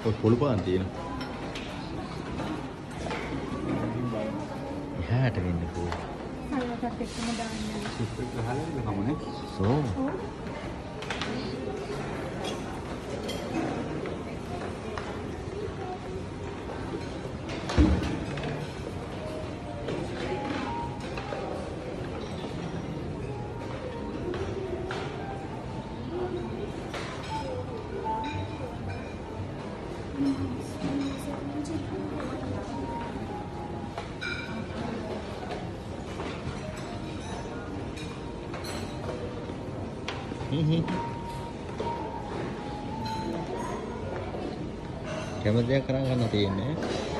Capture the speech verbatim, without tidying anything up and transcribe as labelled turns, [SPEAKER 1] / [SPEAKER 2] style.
[SPEAKER 1] ඔය පොළු පාන් තියෙනවා. එහාට වෙන්න පොල්.
[SPEAKER 2] සල්ලටත් එක්කම දාන්න.
[SPEAKER 1] සුප් එක ගහලා ඉන්න කමනේ. සෝ. කැමති දෙයක් කරන් ගන්න තියෙන්නේ.